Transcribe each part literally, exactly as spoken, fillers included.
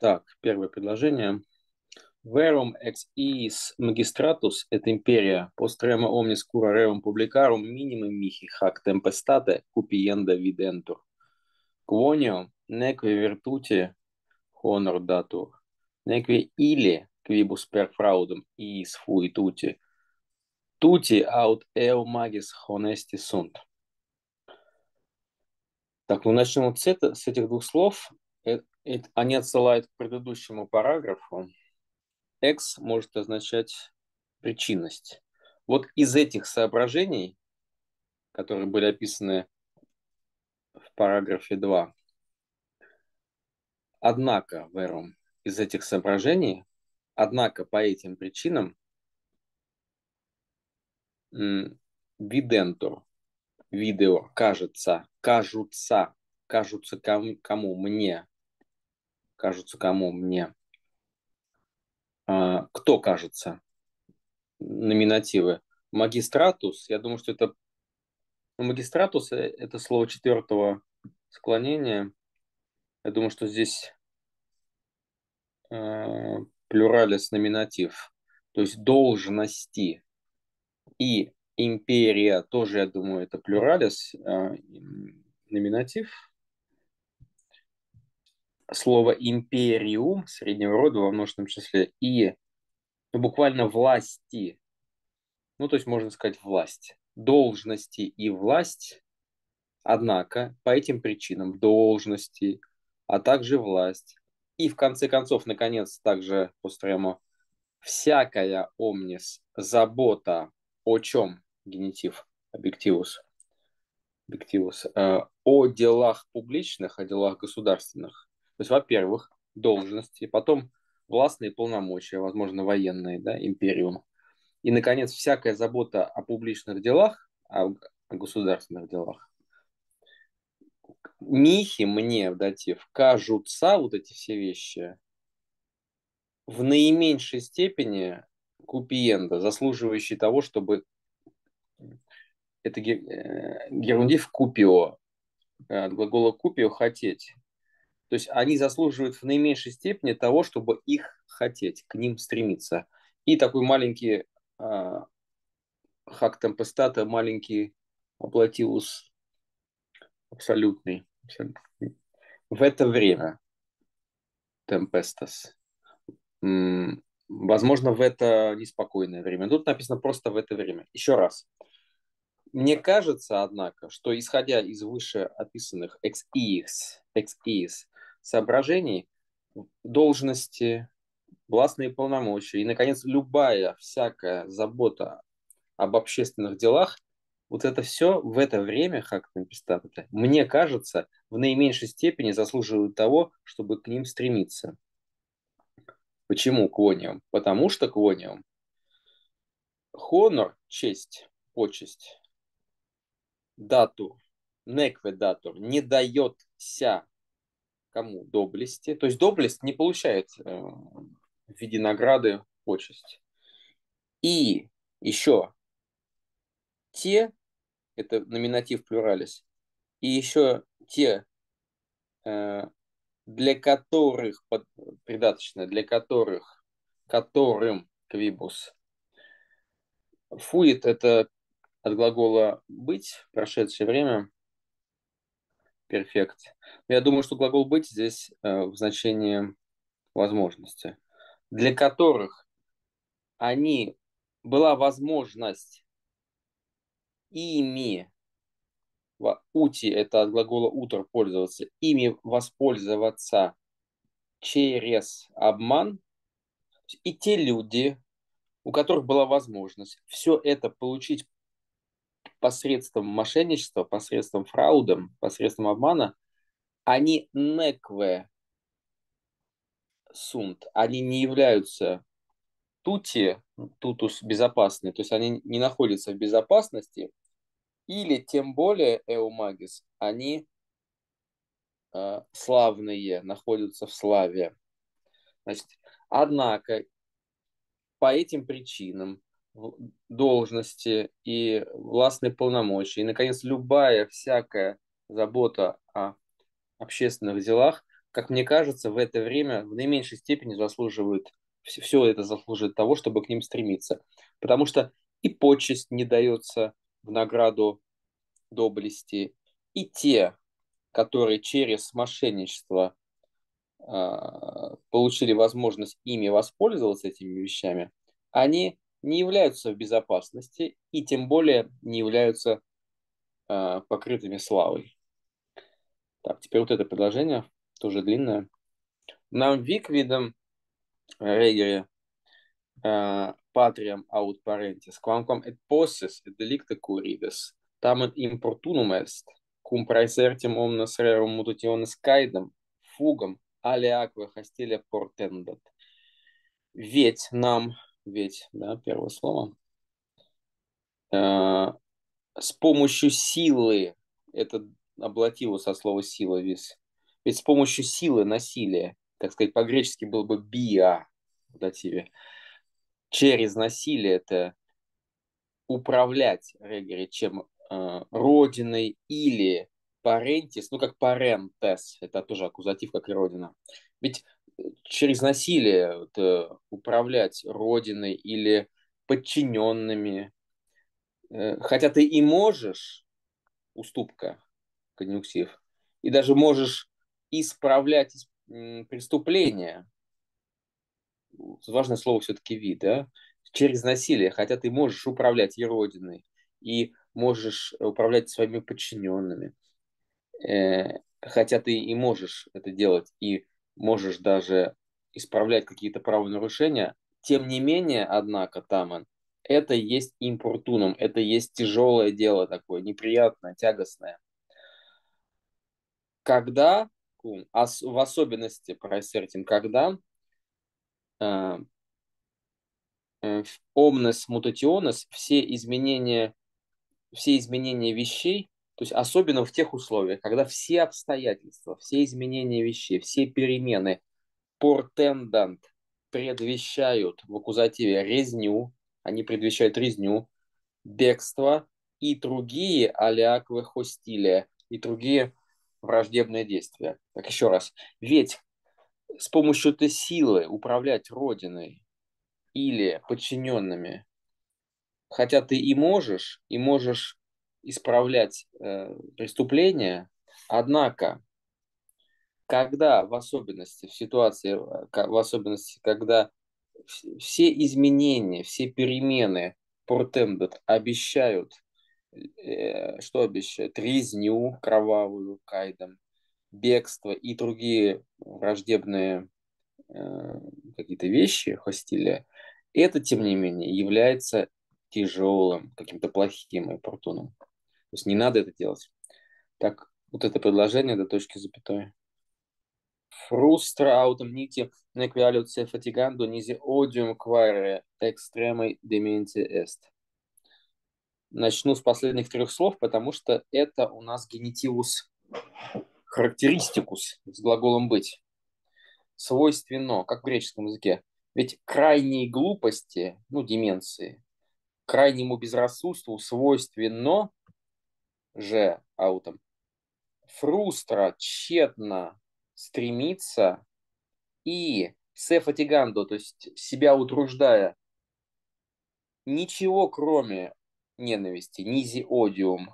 Так, первое предложение. Verum ex iis magistratus et imperia postrema omnis cura rerum publicarum minimum mihi hac tempestate cupienda videntur. Quoniam neque virtute honor datur, neque ille quibus per fraudum iis fui tuti, tuti aut eo magis honesti sunt. Так, ну начнем вот с, это, с этих двух слов. Э, э, Они отсылают к предыдущему параграфу. Ex может означать причинность. Вот из этих соображений, которые были описаны в параграфе два, однако, Верум, из этих соображений, однако по этим причинам видентур, видео, кажется, кажутся, кажутся кому, кому мне, кажутся кому мне. А, кто кажется? Номинативы. Магистратус, я думаю, что это магистратус, это слово четвертого склонения. Я думаю, что здесь э, плюралис номинатив, то есть должности. И империя тоже, я думаю, это плюралис э, номинатив. Слово империум среднего рода во множественном числе и ну, буквально власти. Ну, то есть можно сказать власть. Должности и власть, однако, по этим причинам должности, а также власть. И в конце концов, наконец, также постремо всякая омнис, забота о чем? Генитив, объективус. Объективус. Э, о делах публичных, о делах государственных. То есть, во-первых, должности, потом властные полномочия, возможно, военные, да, империум. И, наконец, всякая забота о публичных делах, о, о государственных делах. Михи мне в датив кажутся вот эти все вещи в наименьшей степени купиенда, заслуживающий того, чтобы это герундив купио, от глагола купио хотеть. То есть они заслуживают в наименьшей степени того, чтобы их хотеть, к ним стремиться. И такой маленький а, хак темпестата, маленький аплатиус абсолютный. В это время темпестас. Возможно, в это неспокойное время. Тут написано просто в это время. Еще раз. Мне кажется, однако, что исходя из вышеописанных ex iis, ex iis соображений, должности, властные полномочия и, наконец, любая всякая забота об общественных делах, вот это все в это время, как написано, мне кажется, в наименьшей степени заслуживают того, чтобы к ним стремиться. Почему квониум? Потому что квониум хонор, честь, почесть, дату, некве датур, не дает ся кому доблести. То есть доблесть не получает э, в виде награды почесть. И еще те, это номинатив плюралис, и еще те, э, для которых, под, придаточно, для которых, которым квибус. Фуит это от глагола быть, прошедшее время, перфект. Я думаю, что глагол быть здесь э, в значении возможности. Для которых они была возможность ими, ути это от глагола утр пользоваться, ими воспользоваться через обман, и те люди, у которых была возможность все это получить посредством мошенничества, посредством фраудом, посредством обмана, они некве сунт, они не являются тути, тутус безопасны, то есть они не находятся в безопасности, или тем более эумагис, они э, славные, находятся в славе. Значит, однако по этим причинам должности и властные полномочия, и, наконец, любая всякая забота о общественных делах как мне кажется, в это время в наименьшей степени заслуживают, все, все это заслуживает того, чтобы к ним стремиться. Потому что и почесть не дается в награду доблести, и те, которые через мошенничество а, получили возможность ими воспользоваться этими вещами, они не являются в безопасности и тем более не являются а, покрытыми славой. Так, теперь вот это предложение, тоже длинное. Нам вик видом регере patriam aut parentis, quamquam et posses et delicta curides, tamen importunum est, cum praesertim omnes rerum mutationes caedam, fugam, aliaque hostilia portendat. Ведь нам, ведь, да, первое слово, э, с помощью силы, это облативу со слова сила, вис, ведь с помощью силы насилия, так сказать, по-гречески было бы биа в дативе, через насилие это управлять, Регери, чем э, родиной или парентис, ну как парентес, это тоже аккузатив, как и родина. Ведь через насилие вот, э, управлять родиной или подчиненными, э, хотя ты и можешь, уступка, конъюнктив, и даже можешь исправлять м, преступления, важное слово все-таки вид, да, через насилие, хотя ты можешь управлять и родиной, и можешь управлять своими подчиненными, э, хотя ты и можешь это делать, и можешь даже исправлять какие-то правонарушения, тем не менее, однако, Таман, это есть импортуном, это есть тяжелое дело такое, неприятное, тягостное. Когда, в особенности про Ассертим, когда э, omnes mutationes, все изменения, все изменения вещей, то есть особенно в тех условиях, когда все обстоятельства, все изменения вещей, все перемены portendant предвещают в аккузативе резню, они предвещают резню, бегство и другие алиаквы хостилия, и другие враждебные действия. Так еще раз. Ведь с помощью этой силы управлять родиной или подчиненными, хотя ты и можешь, и можешь исправлять э, преступления, однако, когда в особенности, в ситуации, э, в особенности, когда все изменения, все перемены портендет обещают, э, что обещают? Резню кровавую кайдом, бегство и другие враждебные э, какие-то вещи, хостилия, это, тем не менее, является тяжелым, каким-то плохим импортуном. То есть не надо это делать. Так, вот это предложение до точки запятой. Frustra autem niti nequialiut se fatigando nisi odium quaere extremei dementia est. Начну с последних трех слов, потому что это у нас генитивус характеристикус с глаголом быть. Свойственно, как в греческом языке. Ведь крайней глупости, ну, деменции, крайнему безрассудству свойственно же аутом. Фрустра тщетно стремится и сефатигандо, то есть себя утруждая, ничего кроме ненависти, низи одиум,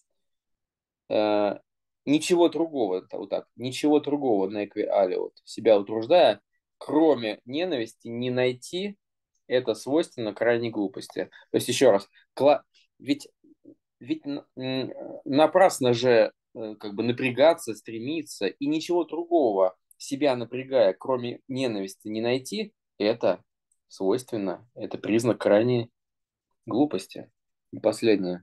э, ничего другого, вот так, ничего другого, некви алиот, себя утруждая, кроме ненависти, не найти, это свойственно крайней глупости. То есть еще раз, кла... ведь, ведь напрасно же э, как бы напрягаться, стремиться и ничего другого себя напрягая, кроме ненависти, не найти, это свойственно, это признак крайней глупости. И последнее.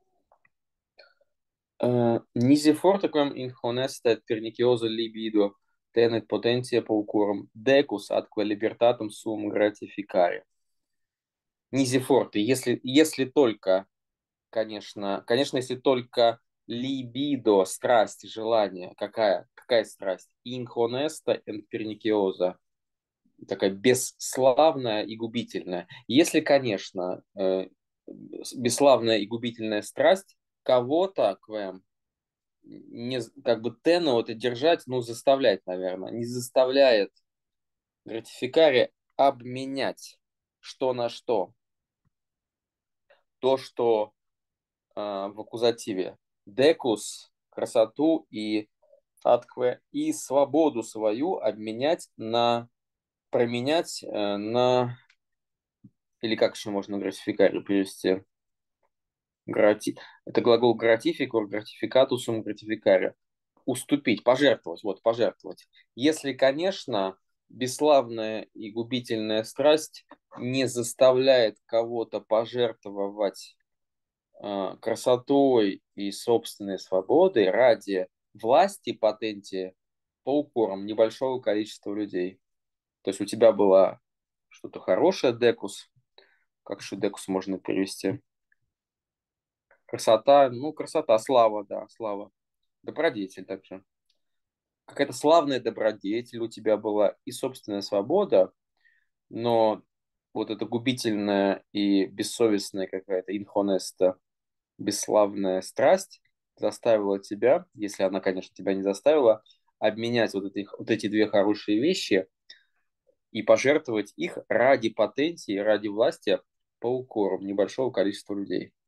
Nisi forte quam in honesta et perniciosa libido tenet potentia paucurum decus atque libertatum sum gratificare. Nisi forte, если, если только, конечно, конечно, если только либидо, страсть, желание, какая, какая страсть? Инхонеста et perniciosa, такая бесславная и губительная. Если, конечно, э, бесславная и губительная страсть кого-то, квем, не, как бы тена вот и держать, ну, заставлять, наверное, не заставляет гратификаре обменять что на что. То, что э, в аккузативе декус, красоту и аткве, и свободу свою обменять на, променять э, на, или как еще можно гратификаре привести? Грати... Это глагол гратификур, гратификатусум, гратификаре. Уступить, пожертвовать, вот, пожертвовать. Если, конечно, бесславная и губительная страсть не заставляет кого-то пожертвовать э, красотой и собственной свободой ради власти, патенти, по укорам небольшого количества людей. То есть у тебя была что-то хорошее, декус, как еще декус можно перевести? Красота, ну, красота, слава, да, слава. Добродетель также. Какая-то славная добродетель у тебя была и собственная свобода, но вот эта губительная и бессовестная какая-то инхонеста, бесславная страсть заставила тебя, если она, конечно, тебя не заставила, обменять вот, эти, вот эти две хорошие вещи и пожертвовать их ради потенции, ради власти по укору небольшого количества людей.